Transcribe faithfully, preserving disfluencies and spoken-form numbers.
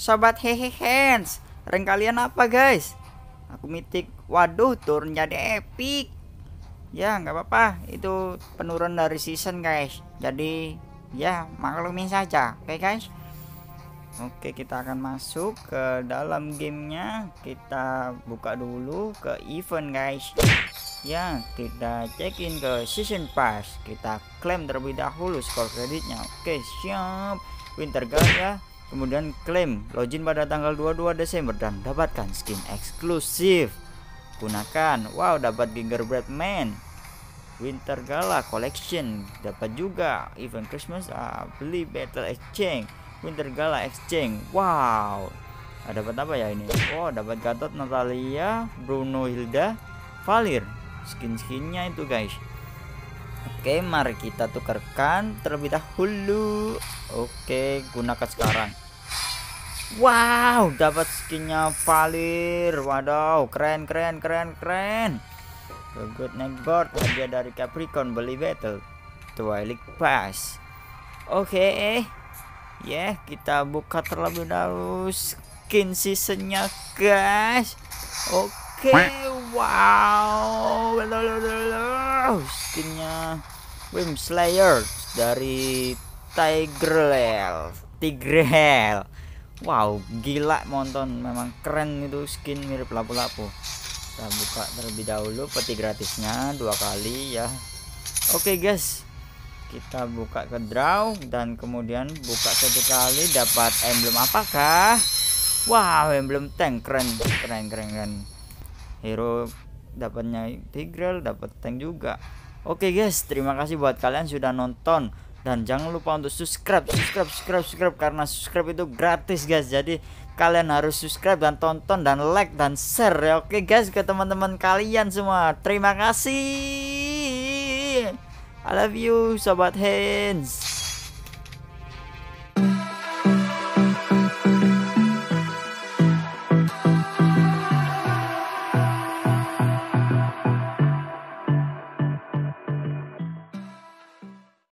sobat hehe hands. Rank kalian apa guys? Aku mitik. Waduh, turun jadi epic. Ya nggak apa-apa, itu penurunan dari season guys. Jadi ya maklumin saja. Oke guys. Oke, kita akan masuk ke dalam gamenya. Kita buka dulu ke event guys. Ya, kita check in ke season pass. Kita klaim terlebih dahulu skor kreditnya. Oke, siap. Winter Gala. Kemudian klaim login pada tanggal dua puluh dua Desember dan dapatkan skin eksklusif. Gunakan. Wow, dapat Gingerbread Man. Winter Gala Collection dapat juga. Event Christmas, ah, beli Battle Exchange. Winter Gala Exchange. Wow. Ah, dapat apa ya ini? Oh, dapat Gatot, Natalia, Bruno, Hilda, Valir. Skin-skinnya itu guys. Oke, mari kita tukarkan terlebih dahulu. Oke, gunakan sekarang. Wow, dapat skinnya Valir. Waduh, keren keren keren keren. The Good Night Board hadiah dari Capricorn, beli Battle Twilight Pass. Oke, ya yeah, kita buka terlebih dahulu skin seasonnya guys. Oke, wow, skinnya Wim Slayer dari Tigrel. Tigrel. Wow, gila monton, memang keren itu skin mirip lapu-lapu. Kita buka terlebih dahulu peti gratisnya dua kali ya. Oke guys, kita buka ke draw dan kemudian buka satu kali dapat emblem apakah? Wow, emblem tank, keren keren keren keren. Hero dapatnya Tigreal, dapat tank juga. Oke guys, terima kasih buat kalian sudah nonton dan jangan lupa untuk subscribe subscribe subscribe subscribe karena subscribe itu gratis guys. Jadi kalian harus subscribe dan tonton dan like dan share ya. Oke guys, ke teman-teman kalian semua. Terima kasih. I love you sobat hands.